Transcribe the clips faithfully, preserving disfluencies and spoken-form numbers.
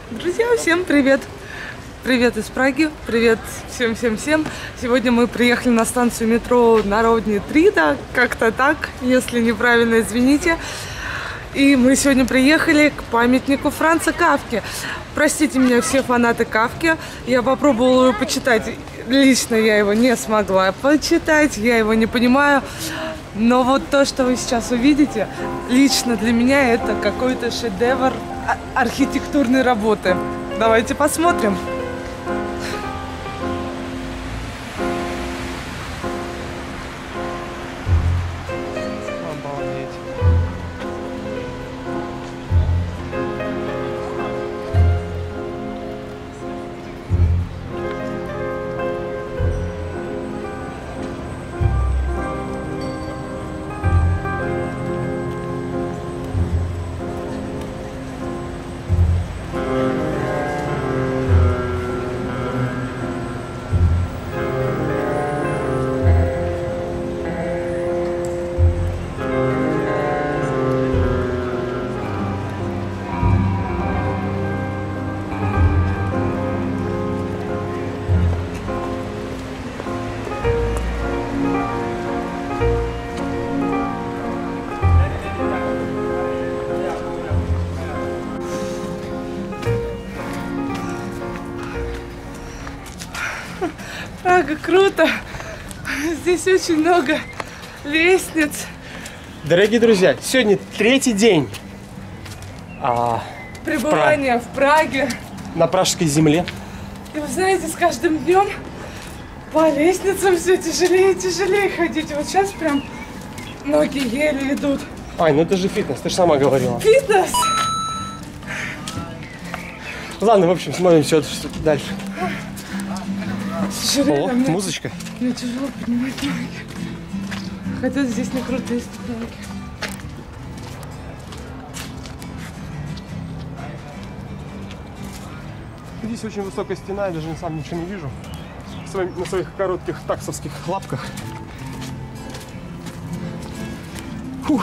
Друзья, всем привет! Привет из Праги, привет всем-всем-всем! Сегодня мы приехали на станцию метро Народни три, да, как-то так, если неправильно, извините. И мы сегодня приехали к памятнику Франца Кафки. Простите меня, все фанаты Кафки. Я попробовала его почитать. Лично я его не смогла почитать, я его не понимаю. Но вот то, что вы сейчас увидите, лично для меня это какой-то шедевр архитектурной работы. Давайте посмотрим. Прага, круто! Здесь очень много лестниц. Дорогие друзья, сегодня третий день а, пребывания в, Пра... в Праге. На пражской земле. И вы знаете, с каждым днем по лестницам все тяжелее и тяжелее ходить. Вот сейчас прям ноги еле идут. Ай, ну это же фитнес, ты же сама говорила. Фитнес! Ладно, в общем, смотрим все дальше. Тяжелее, О, мне, музычка. Мне тяжело поднимать ноги. Хотя здесь не крутые ступеньки. Здесь очень высокая стена, я даже сам ничего не вижу. На своих коротких таксовских лапках. Фух.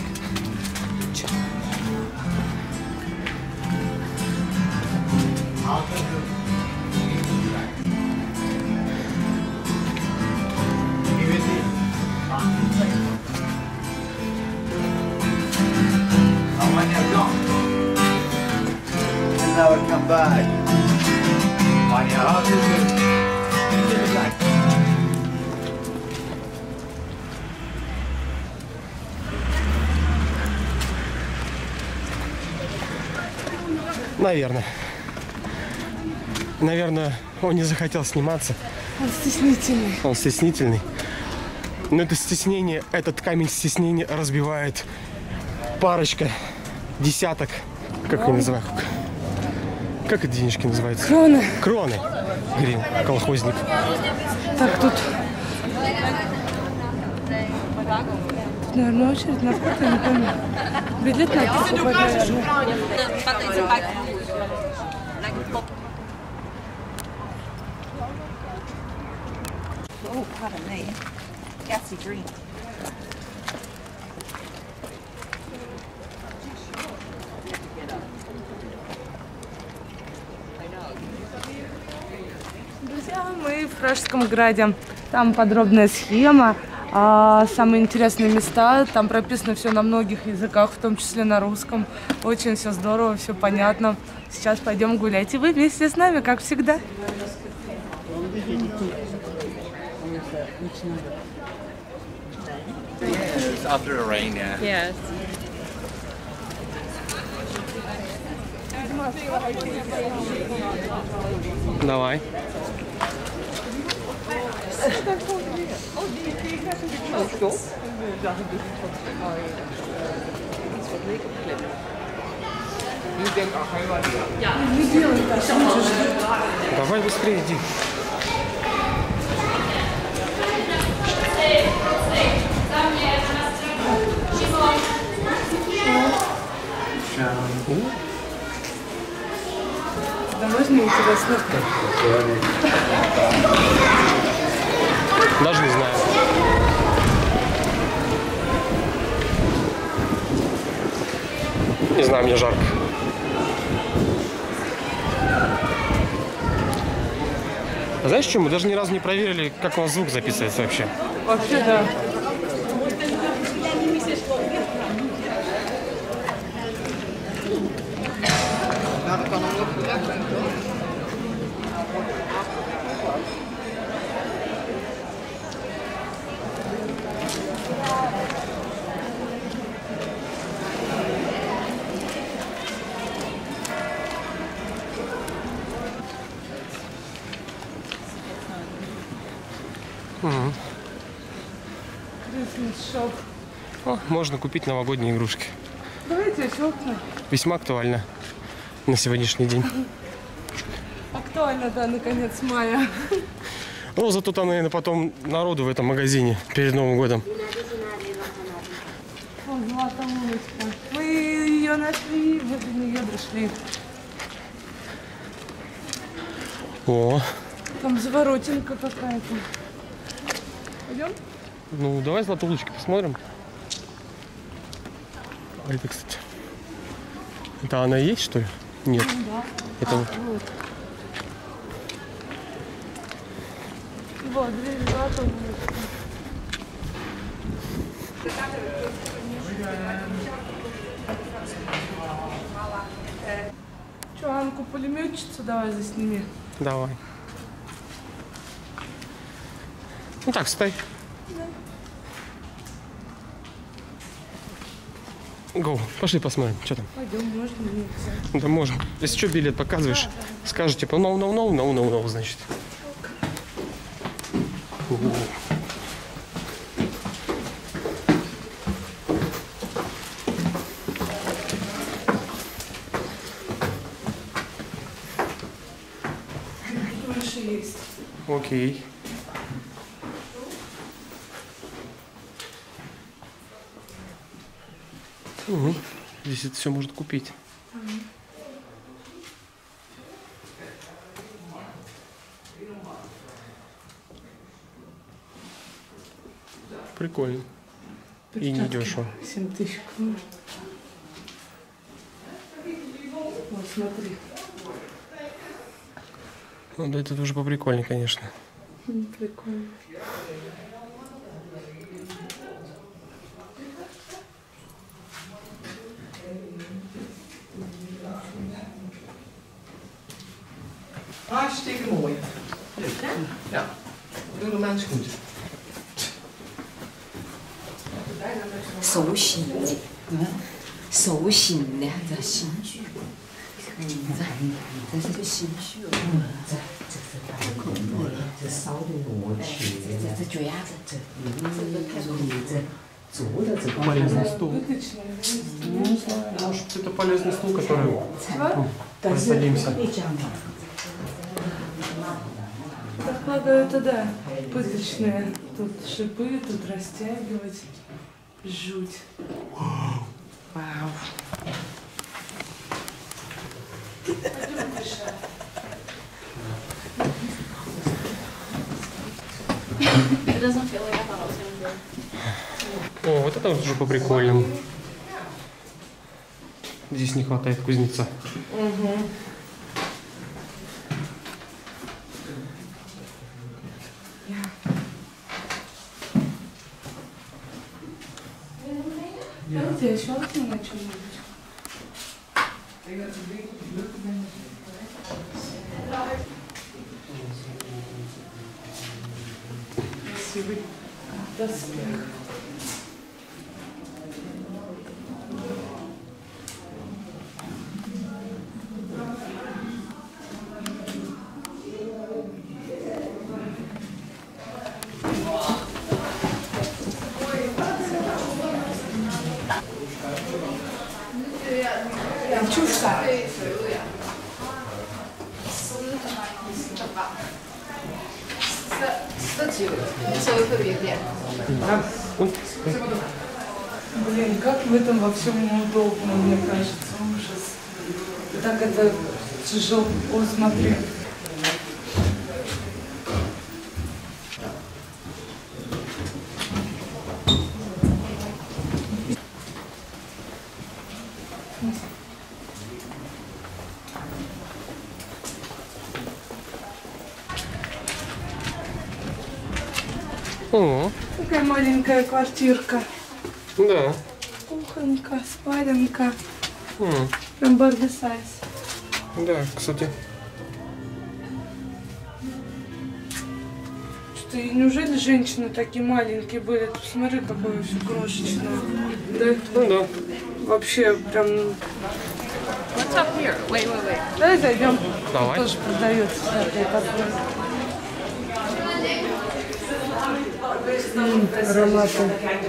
Now come back. On your heart is good. Наверное. Наверное, он не захотел сниматься. Он стеснительный. Он стеснительный. Но это стеснение, этот камень стеснения разбивает парочка, десяток, как они называют? Как это денежки называются? Кроны. Кроны. Грин, колхозник. Так, тут... Тут, наверное, очередь на вход, я не помню. Билет надо покупать, наверное. Oh, pardon me. Gassy green. Друзья, мы в Пражском граде. Там подробная схема, а, самые интересные места. Там прописано все на многих языках, в том числе на русском. Очень все здорово, все понятно. Сейчас пойдем гулять, и вы вместе с нами, как всегда. After the rain, yeah. Yes. Давай. Давай быстрее иди. Да можно интересно? Даже не знаю. Не знаю, мне жарко. А знаешь, что мы даже ни разу не проверили, как у нас звук записывается вообще? Вообще, да. Угу. Шоп. О, можно купить новогодние игрушки. Давайте щелкнем. Весьма актуально на сегодняшний день. Актуально, да, наконец мая. Ну, зато там, наверное, потом народу в этом магазине перед Новым годом. О, златоулочка. Мы ее нашли, мы до нее дошли. О, Там заворотинка какая-то. Пойдем? ну давай златоулочки посмотрим. А это, кстати, это она и есть, что ли? Нет. Ну, да. Это А, вот. вот. Вот, дверь златоулочка. Че, Анку пулеметчицу давай засними. Давай. Ну так, стой. Гоу, пошли посмотрим, что там. Пойдем, можно нельзя. Да можем. Если что, билет показываешь, скажешь типа no, no, no, no, no, no, значит. Больше есть. Окей. Угу. Здесь это все может купить. Прикольно. И не дешево. семь тысяч. Вот, смотри. Ну да, это тоже поприкольнее, конечно. Прикольно. Hartstikke mooi. Ja, doen de mensen goed. 手醒的，嗯，手醒的，这心绪，嗯，这这是个心绪，嗯，这这是太恐怖了，这烧的我去，这这这脚丫子，这这个太恐怖了，这做的这个 Полезный стул. Выточно. Ну, не знаю, может, это полезный стул, который ну, 但是 присадимся. 你这样的， Так полагаю, это да, пыточные. Тут шипы, тут растягивать. Жуть. Вау. О, вот это уже по прикольному. Здесь не хватает кузнеца. Угу. Давайте еще на чем-нибудь. Красивый доспех. Чушка. 这几个稍微特别点。 Блин, как в этом во всем неудобно, мне кажется, ужас. Так это тяжело. О, смотри. О, Такая маленькая квартирка. да. Кухонька, спаленка. М, Прям Барби сайз. Да, кстати. Что, и неужели женщины такие маленькие были? Ты посмотри, какое все крошечное. Да, Ну да. вообще прям... What's up here? Wait, wait, wait. Давай зайдем. Давай. Тоже продается всякое такое. М, ароматы.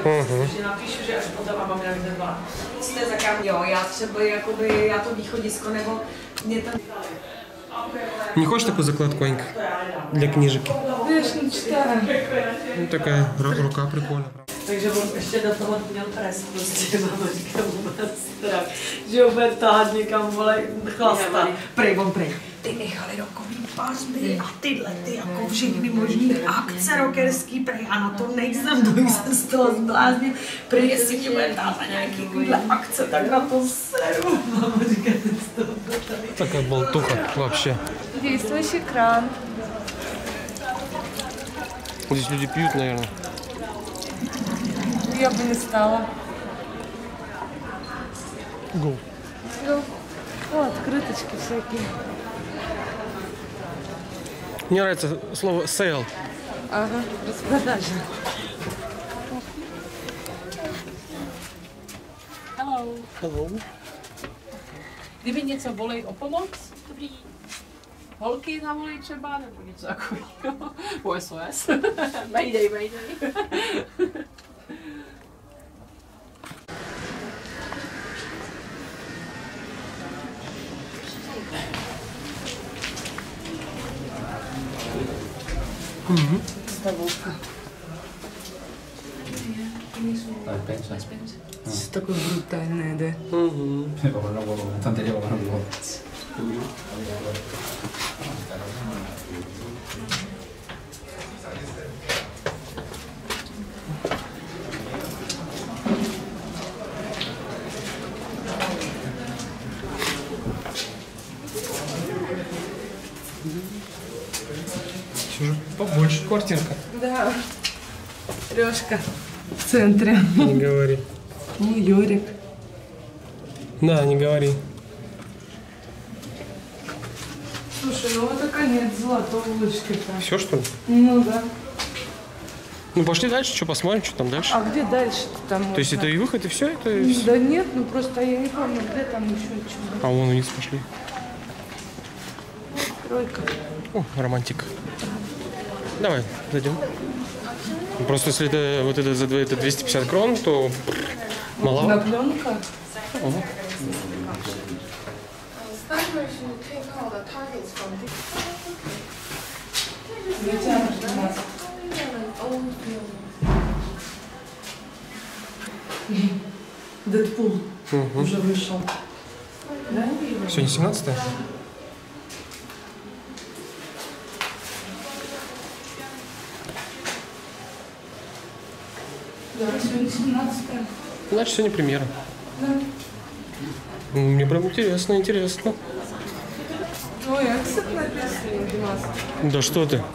Jste za kam, jo, já třeba jakoby, já to východisko, nebo mě tam... Не хочешь такую закладку, Анька? Для книжек. Я ж не читаю. Ну, такая ру- рука прикольная. Takže on ještě do toho měl pres, prostě mamačka vůbec strach, že ho bude tahat někam, vole, chlasta. Prej, on prej. Ty nechali rokový pařby a tyhle ty jako všechny možný akce rockerský, prej, a na to nejsem, to jsem z toho zbláznil. Prej, jestli ti bude tát na nějaký takovýhle akce, tak na to seru. Mamačka se z toho tady. Такая болтуха вообще. Действующий кран. Здесь люди пьют, наверное. Я бы не стала. Гол. О, открыточки всякие. Мне нравится слово sale. Ага, распродажа. Hello. Hello. Kdyby něco volej o pomoc, dobrý. Holky zavolej třeba, nebo něco takového. O S O S. Mayday, mayday. Столовка. Все такое брутальное, да? Угу. Все же побольше квартирка. Да. Трешка в центре. Не говори. Ну, Юрик. Да, не говори. Слушай, ну вот и конец золотой улочки-то. Все, что ли? Ну да. Ну, пошли дальше, что посмотрим, что там дальше. А где дальше-то там? То есть это и выход, и все? Это и всё? Да нет, ну просто я не помню, где там еще что-то. А вон вниз пошли. Тройка. О, романтик. Давай, зайдем. Просто если это вот это за это двести пятьдесят крон, то маловато. Пленка. Дэдпул уже вышел. Да? Сегодня семнадцатое? Да, сегодня семнадцатое. Значит, сегодня премьера. Да. Мне прям интересно, интересно. Ой, акцент написан у нас. Да что ты?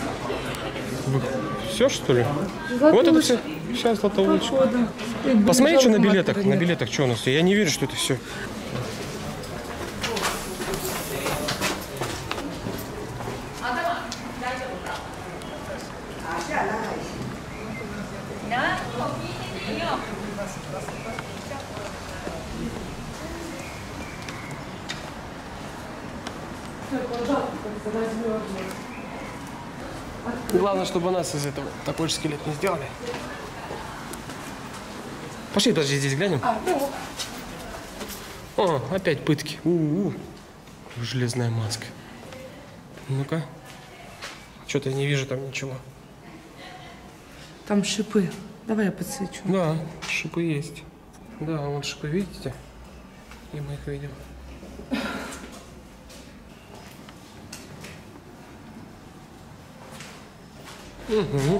Все, что ли? Златоуст. Вот это все. Сейчас Златоуст. Походу. Посмотри, что на Жалко, билетах. матери На нет. билетах что у нас? Я не верю, что это все. Главное, чтобы нас из этого такой же скелет не сделали. Пошли, подожди, здесь глянем. А, ну, О, опять пытки. У-у-у. Железная маска. Ну-ка. Что-то я не вижу там ничего. там шипы. Давай я подсвечу. Да, шипы есть. Да, вот шипы, видите? И мы их видим. Угу.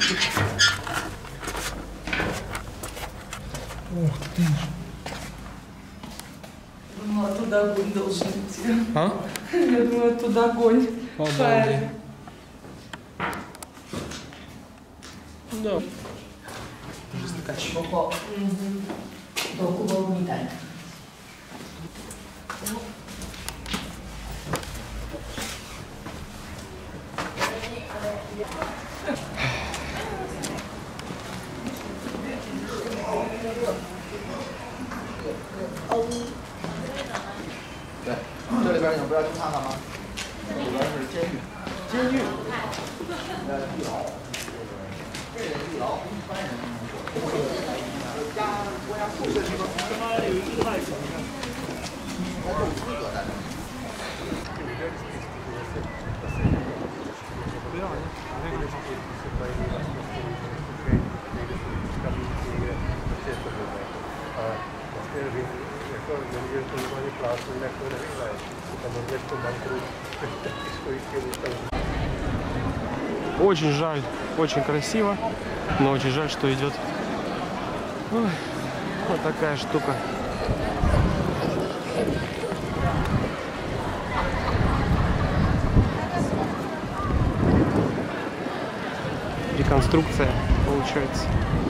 Ух ты. Думала, туда огонь должен идти. А? Я думаю, туда огонь. Обалдеть. Да. Уже стаканчик. 这里边你们不要去看看吗？这里边是监狱，监狱，呃，地牢，这个地牢一般人不能做。家国家宿舍地方，他妈有一个外省的，他有资格在这。 Очень жаль, очень красиво, но очень жаль, что идет ой, вот такая штука. Реконструкция получается.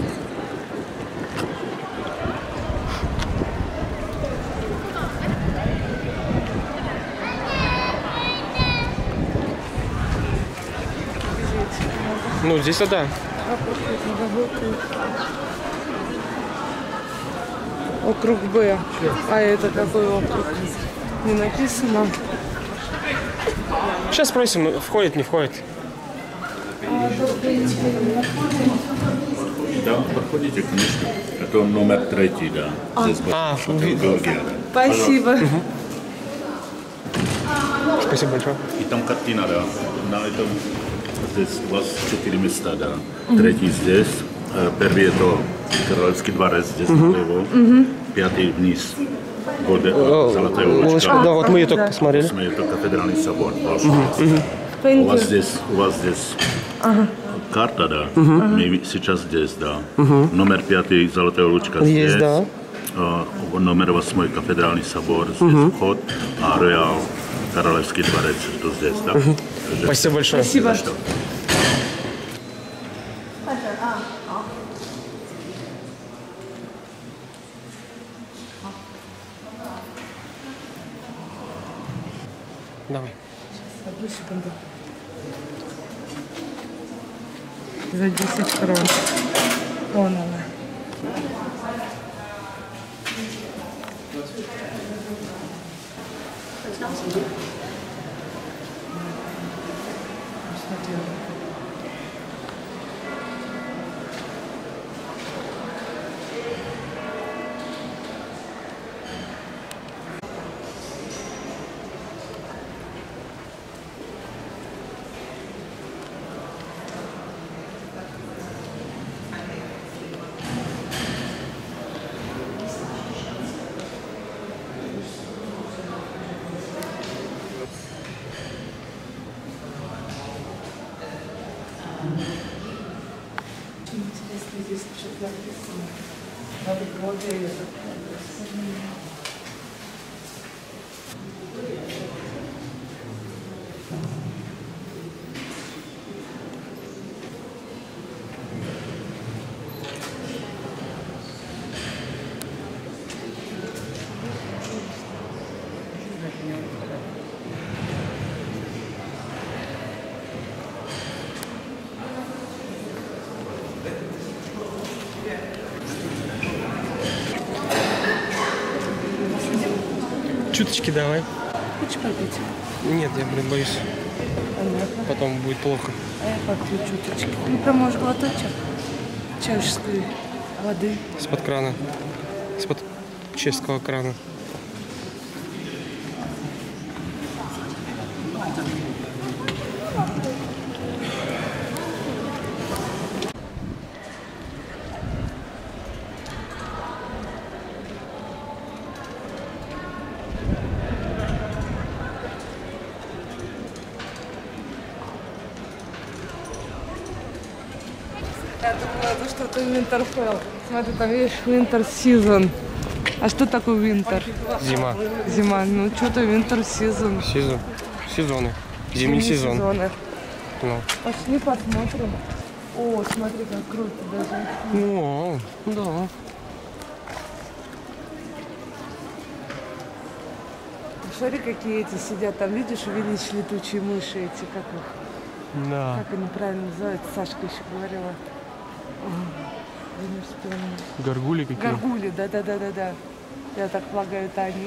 Ну, здесь да. Округ Б. А это какой округ? Не написано. Сейчас спросим, входит, не входит. Да, проходите, конечно. Это номер третий, да. Здесь А, Георгия. Спасибо. Спасибо большое. И там картина, да. На этом здесь у вас четыре места, да. Третий здесь. Первый это Королевский дворец здесь напротив. Пятый вниз. Годы, Золотая улочка. Да, вот мы ее только посмотрели. Мы это кафедральный собор. У вас здесь, у вас здесь карта, да. Мы сейчас здесь, да. Номер пятый Золотая улочка здесь. Есть, да. Номер восьмой кафедральный собор здесь вход, а Роял Королевский дворец это здесь, да. Спасибо большое. Спасибо. Давай. Одну секунду. За десять крон. Вон она. Интересно, здесь что-то написано. Надо годы это. Чуточки давай. Хочешь попить? Нет, я, блин, боюсь. Понятно. Потом будет плохо. А я попью чуточки. Ну, прям, может, глоточек чешской воды. Из-под крана. Из-под чешского крана. Я думала, это что-то Winterfell. Смотри, там видишь Winter Season. А что такое Winter? Зима. Зима. Ну, что-то Winter Season. Сезон. Сезоны. Зимний сезон. Сезоны. Ну. Пошли посмотрим. О, смотри, как круто даже. О, да. Смотри, какие эти сидят. Там, видишь, увеличь летучие мыши эти, как их. Да. Как они правильно называются? Сашка еще говорила. О, я не вспомнила. Горгули какие? Горгули, да-да-да-да-да. Я так полагаю, это они.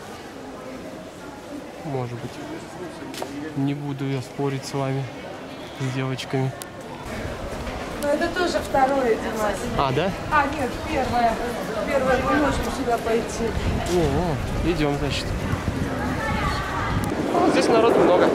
Может быть. Не буду я спорить с вами, с девочками. Ну, это тоже второе, Димас. А, да? А, нет, первое. Первое, мы можем сюда пойти. О, идем, значит. Вот здесь народу много.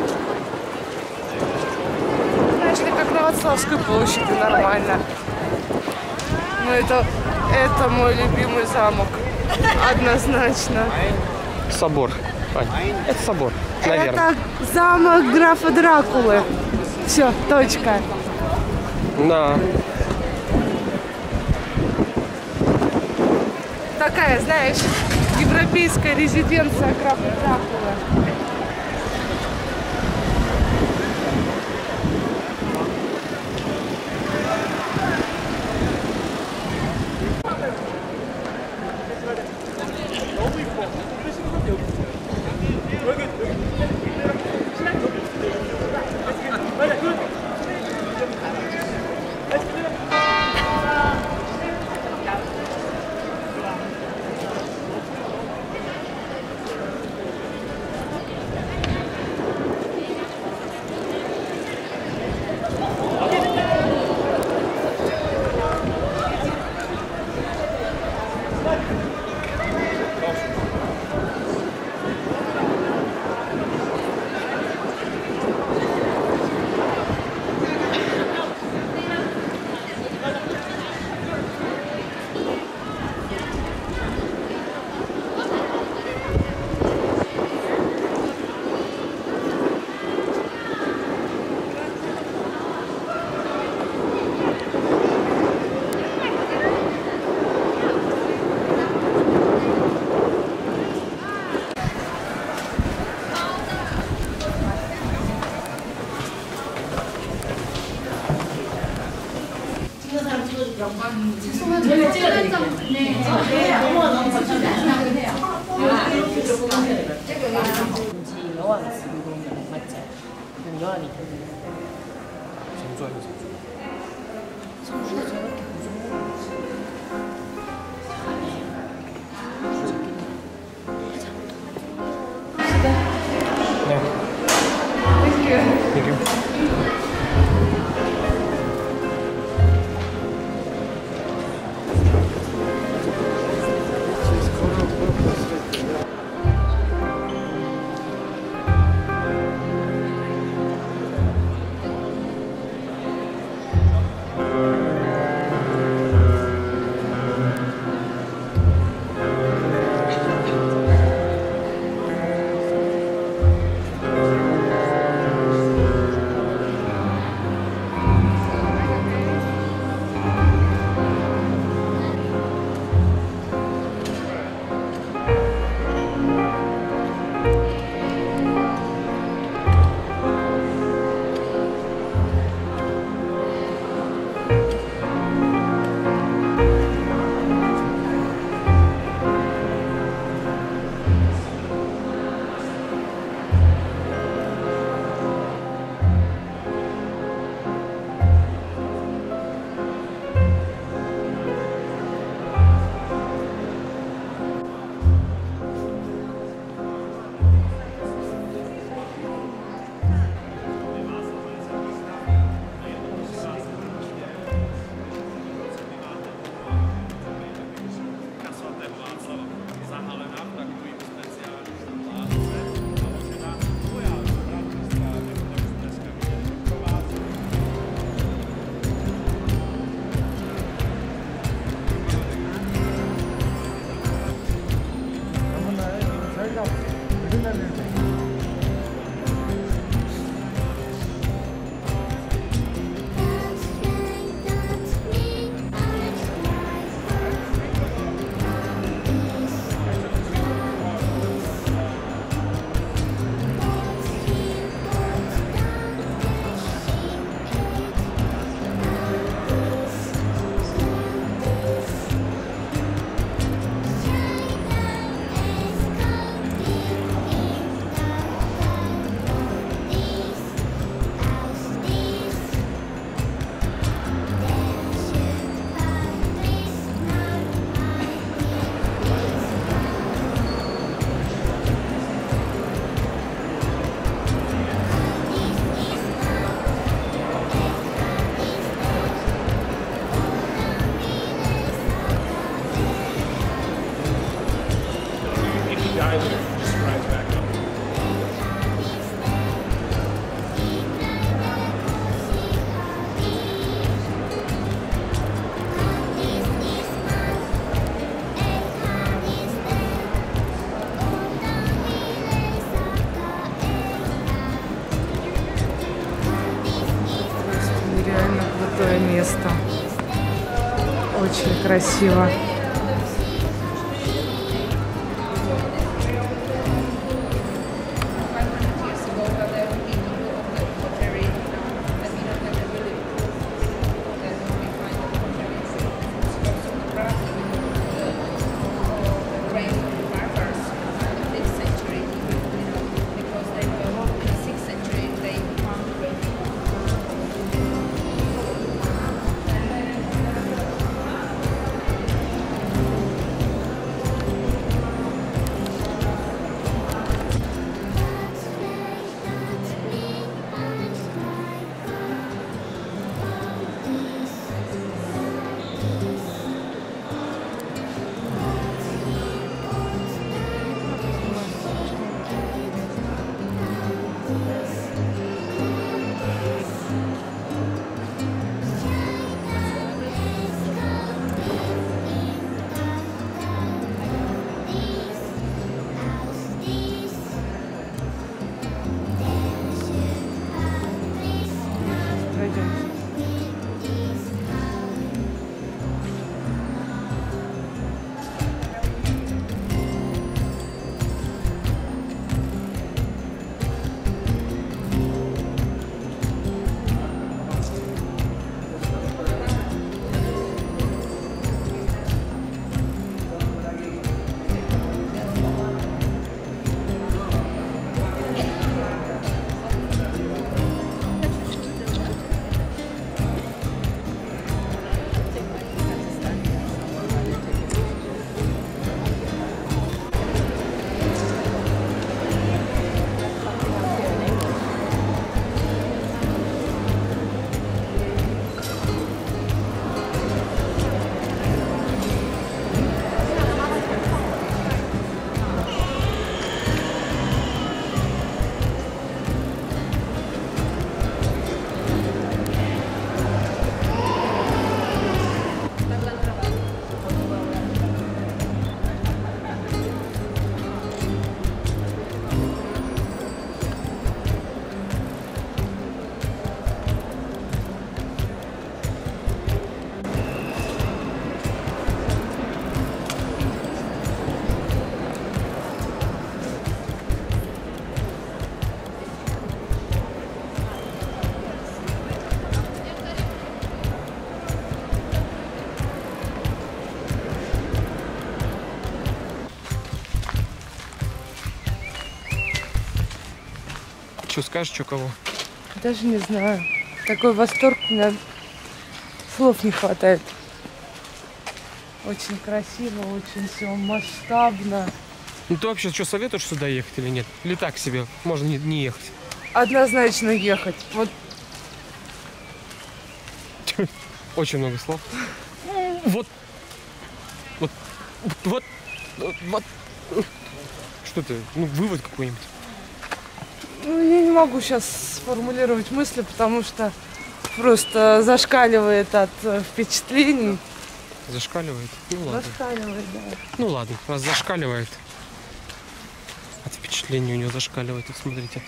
Знаешь, как на Вацлавской площади, нормально. Ну, это, это мой любимый замок. Однозначно. Собор. Ань, это собор, наверное. Это замок графа Дракулы. Все, точка. Да. Такая, знаешь, европейская резиденция графа Дракулы. место. Очень красиво. Что скажешь, что кого? Даже не знаю. Такой восторг, у меня слов не хватает. Очень красиво, очень все масштабно. Ну ты вообще что, советуешь сюда ехать или нет? Или так себе? Можно не, не ехать? Однозначно ехать. Вот. Очень много слов. Вот. Вот. Вот. Вот. Что ты? Ну, вывод какой-нибудь. Ну, я не могу сейчас сформулировать мысли, потому что просто зашкаливает от впечатлений. Зашкаливает? Ну ладно. Зашкаливает, да. Ну ладно, раз зашкаливает. От впечатлений у него зашкаливает. Вот смотрите.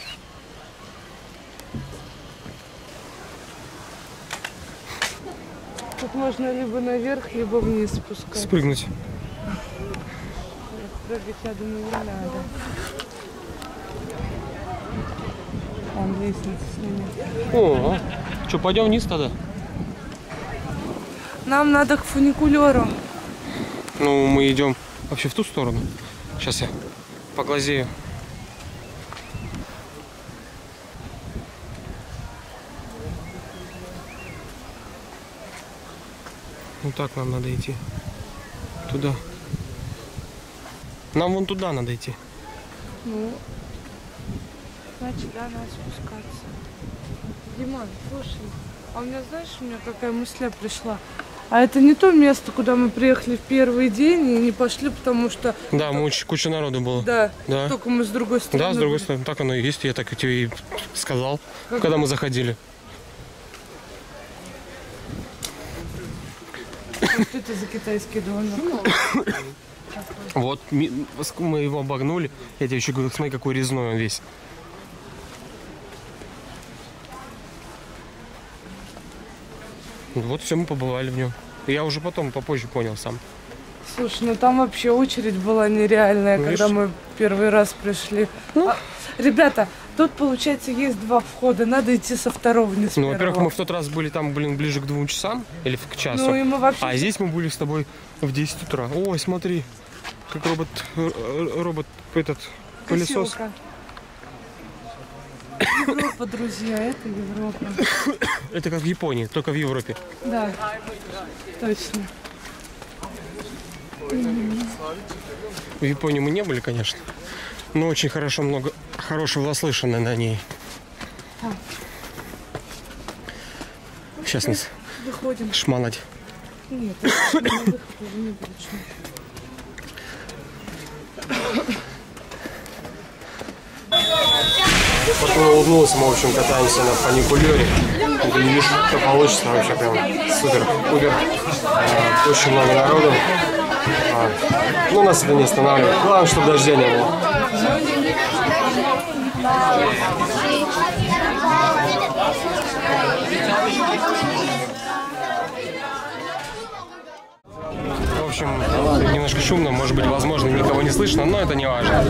Тут можно либо наверх, либо вниз спускаться. Спрыгнуть. Прыгать, я думаю, не надо. Там лестница снимет. О, что, пойдем вниз тогда? Нам надо к фуникулеру. Ну, мы идем вообще в ту сторону. Сейчас я поглазею. Ну так нам надо идти. Туда. Нам вон туда надо идти. Ну, значит, да, надо спускаться. Диман, слушай, а у меня, знаешь, у меня какая мысля пришла? А это не то место, куда мы приехали в первый день и не пошли, потому что... Да, мы очень, куча народу было. Да, да, только мы с другой стороны. Да, с другой были. стороны. Так оно и есть, я так и тебе и сказал, Как... когда мы заходили. Что это за китайский домик? Вот, мы его обогнули. Я тебе еще говорю, смотри, какой резной он весь. Вот все, мы побывали в нем. Я уже потом, попозже понял сам. Слушай, ну там вообще очередь была нереальная, ну, когда видишь? Мы первый раз пришли. Ну. А, ребята, тут, получается, есть два входа, надо идти со второго, не с Ну, во-первых, мы в тот раз были там, блин, ближе к двум часам или к часу. Ну, и мы вообще... А здесь мы были с тобой в десять утра. Ой, смотри, как робот, робот, этот, пылесос. Европа, друзья, это Европа. Это как в Японии, только в Европе. Да, точно. В Японии мы не были, конечно, но очень хорошо, много хорошего наслышано на ней. А. Сейчас нас выходим. Шманать. Нет, это не выходим, не будет шманать. Вот он улыбнулся, мы, в общем, катаемся на фуникулере. Не вижу, что получится, вообще прям супер, пупер. А, очень много народу. А, ну, нас это не останавливает. Главное, чтобы дождя не было. В общем, немножко шумно, может быть, возможно, никого не слышно, но это не важно.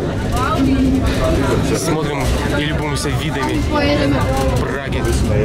Смотрим и любуемся видами Праги.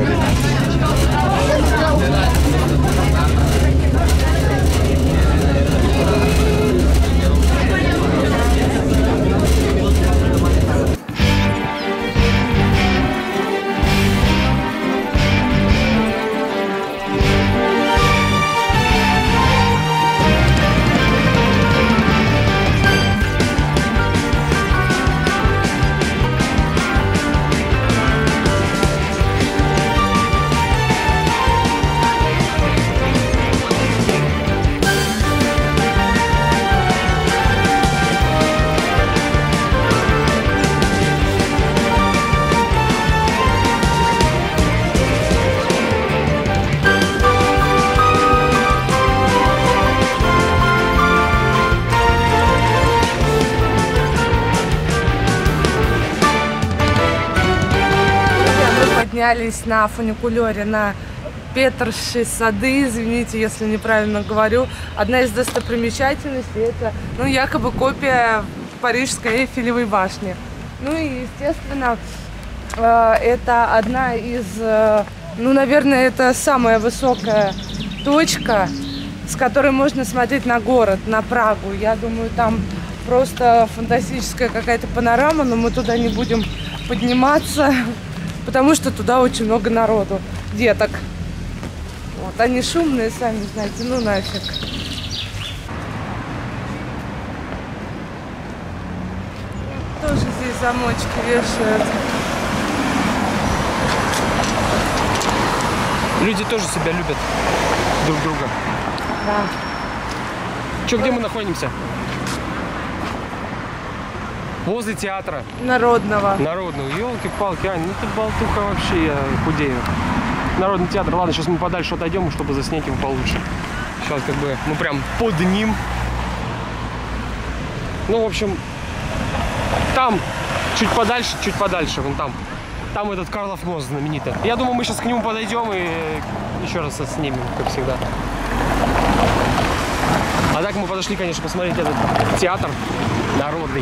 Поднялись на фуникулере на Петрши сады, извините, если неправильно говорю. Одна из достопримечательностей — это, ну, якобы копия Парижской Эйфелевой башни. Ну и, естественно, это одна из, ну, наверное, это самая высокая точка, с которой можно смотреть на город, на Прагу. Я думаю, там просто фантастическая какая-то панорама, но мы туда не будем подниматься, потому что туда очень много народу, деток. Вот, они шумные, сами знаете, ну нафиг. Тоже здесь замочки вешают. Люди тоже себя любят друг друга. Да. Че, где мы находимся? Возле театра. Народного. Народного. Елки-палки, Ань, ну ты болтуха вообще, я худею. Народный театр. Ладно, сейчас мы подальше отойдем, чтобы заснять его получше. Сейчас как бы мы прям под ним. Ну, в общем, там, чуть подальше, чуть подальше, вон там. Там этот Карлов мост знаменитый. Я думаю, мы сейчас к нему подойдем и еще раз снимем, как всегда. А так мы подошли, конечно, посмотреть этот театр народный.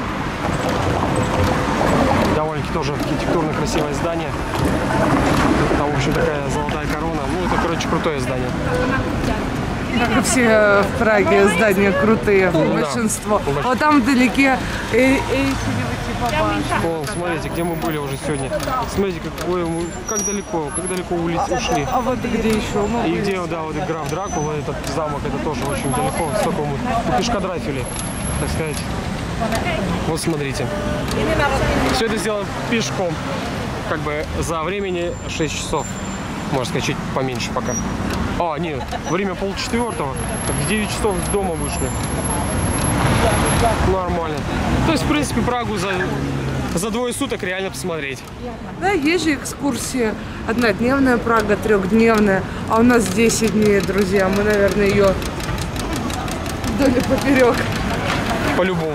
Довольно-таки тоже архитектурно красивое здание. Там, в общем, такая золотая корона. Ну, это, короче, крутое здание. Как и все в Праге здания крутые, ну, большинство. Да. Вот там вдалеке Эйфелева типа башня. О, смотрите, где мы были уже сегодня. Смотрите, какое мы, как далеко, как далеко улиц ушли. А вот где еще мы? И где, да, вот граф Дракула, этот замок, это тоже очень далеко. Столько мы пешкодрафили, так сказать. Вот смотрите. Все это сделано пешком. Как бы за времени шесть часов. Можно сказать, чуть поменьше пока. А, нет, время полчетвертого. В девять часов из дома вышли. Нормально. То есть, в принципе, Прагу за, за двое суток реально посмотреть. Да, есть же экскурсии. Однодневная Прага, трехдневная. А у нас десять дней, друзья. Мы, наверное, ее вдоль и поперек. По-любому.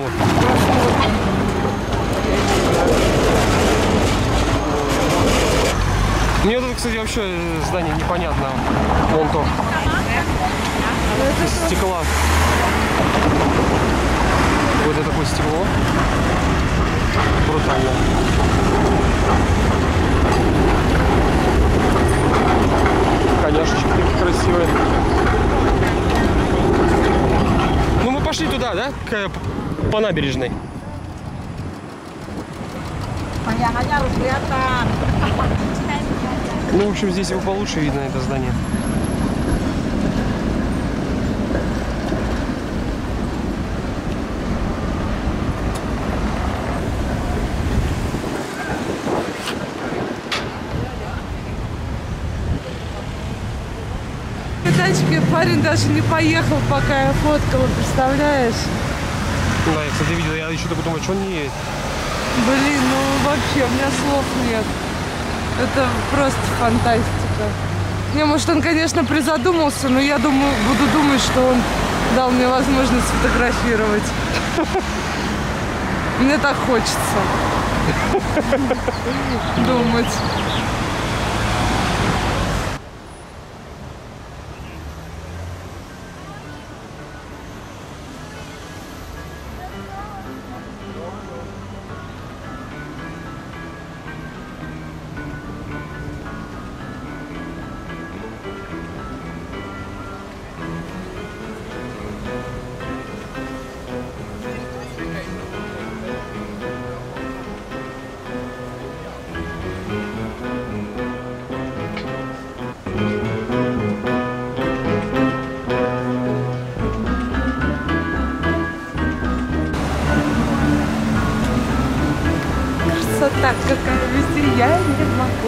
Мне тут Ну, кстати, вообще здание непонятно. Вон то. Из стекла. Вот это такое стекло. Брутально. Коняшечки красивые. Ну, мы пошли туда, да? К, по набережной. Ну, в общем, здесь его получше видно, это здание. Тачки парень даже не поехал, пока я фоткала, представляешь? Да, я, кстати, видел, я еще такой думаю, что он не едет. Блин, ну вообще, у меня слов нет. Это просто фантастика. Не, может, он, конечно, призадумался, но я думаю, буду думать, что он дал мне возможность сфотографировать. Мне так хочется думать. Так, какая везде, я не могу.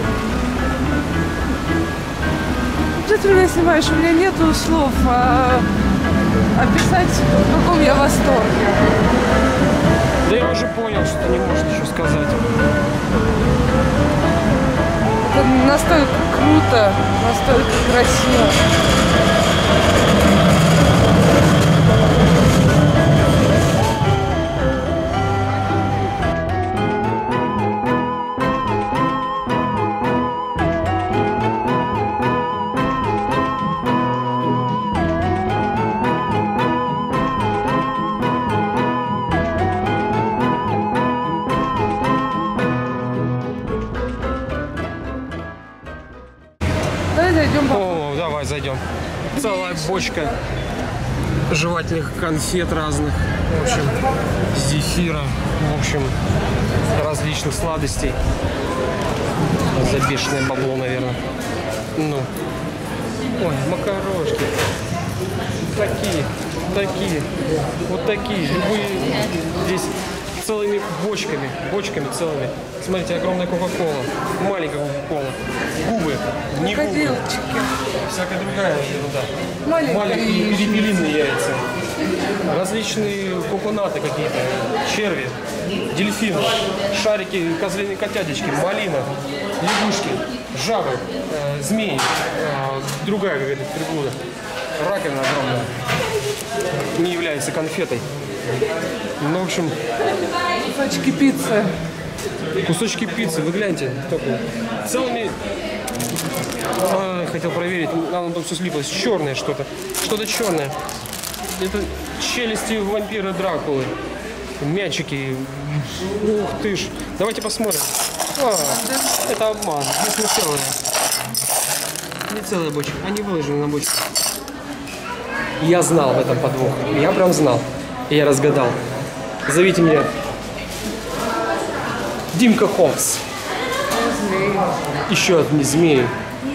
Что ты меня снимаешь? У меня нету слов а, описать, в каком я восторге. Да я уже понял, что ты не можешь ничего сказать. Это настолько круто, настолько красиво. Зайдем. О, давай зайдем. Целая бочка жевательных конфет разных. В общем, зефира. В общем, различных сладостей. За бешеное бабло, наверное. Ну. Ой, макарошки. Такие, такие, вот такие. Любые здесь целыми бочками, бочками целыми. Смотрите, огромная кока-кола, маленькая кока-кола, губы, не губы, всякая другая ерунда. Маленькие, Маленькие перепелиные яйца, различные коконаты какие-то, черви, дельфины, шарики, козлиные котятечки, малина, лягушки, жабы, э, змеи, э, другая какая-то приблуда, раковина огромная, не является конфетой. Ну, в общем... Кусочки пиццы. Кусочки пиццы, вы гляньте. Такое. Целыми... А, хотел проверить, нам там все слиплось. Черное что-то. Что-то черное. Это челюсти вампира Дракулы. Мячики. Ух ты ж. Давайте посмотрим. А, это обман. Здесь не целое. Не целая бочка. Они выложены на бочке. Я знал в этом подвох. Я прям знал. И я разгадал. Зовите меня Димка Хомс. Еще одни змеи.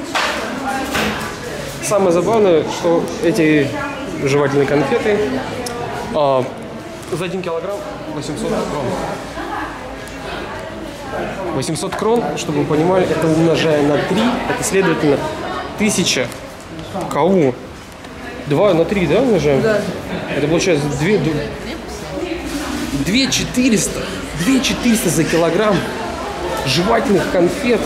Самое забавное, что эти жевательные конфеты а, за один килограмм восемьсот крон. восемьсот крон, чтобы вы понимали, это умножая на три, это следовательно тысяча кау. два на три, да, умножаем? Да. Это получается две четыреста. две четыреста за килограмм жевательных конфет.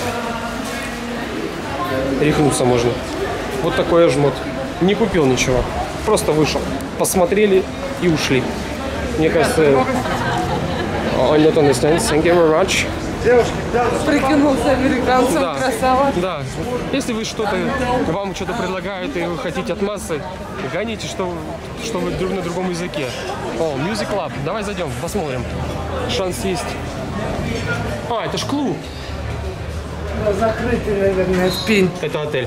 Рехнуться можно. Вот такой я жмот. Не купил ничего. Просто вышел. Посмотрели и ушли. Мне кажется... I not understand. Thank you very much. Прикинулся американцем, Да. красава. Да. Если вы что-то, вам что-то предлагают, и вы хотите от массы, гоните, что, что вы друг на другом языке. О, Music Club. Давай зайдем, посмотрим. Шанс есть. А, это ж клуб. Закрытый, наверное, спин. Это отель.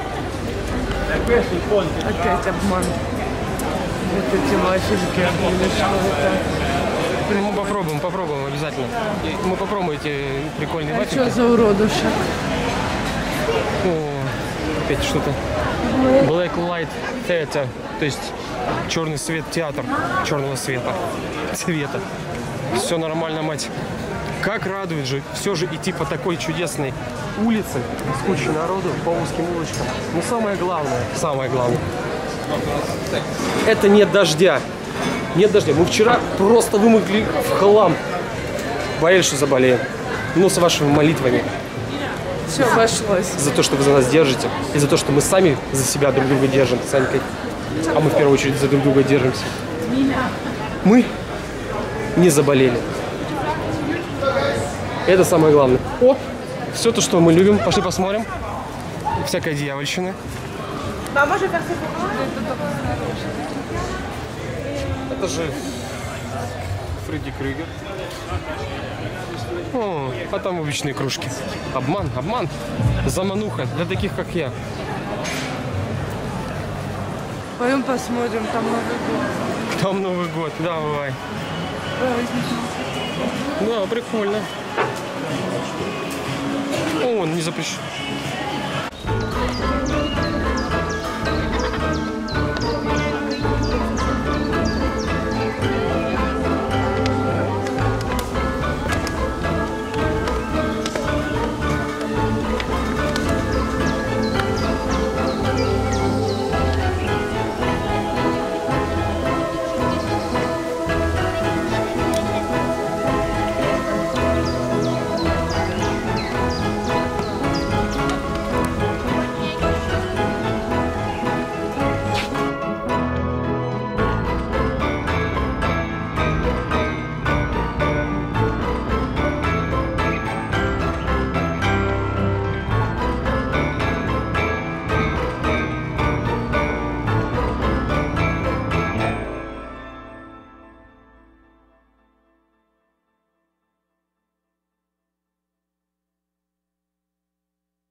Опять обман. Вот эти вафельки. Или что это? Мы попробуем, попробуем обязательно. И мы попробуем эти прикольные А вафельки. что за уродушек? О, опять что-то. Black Light Theater. То есть черный свет, театр черного света. Цвета. Все нормально, мать. Как радует же все же идти по такой чудесной улице с кучей народу, по узким улочкам. Но самое главное, самое главное, это нет дождя. Нет дождя. Мы вчера просто вымокли в хлам. Боялись, что заболеем. Но с вашими молитвами. Все обошлось. За то, что вы за нас держите. И за то, что мы сами за себя друг друга держим с Анькой. А мы в первую очередь за друг друга держимся. Мы не заболели. Это самое главное. О, все то, что мы любим. Пошли посмотрим. Всякая дьявольщина. Это же Фредди Крюгер. О, а там обычные кружки. Обман, обман. Замануха для таких, как я. Пойдем посмотрим, там Новый год. Там Новый год, давай. Да, прикольно. О, он не запрещен.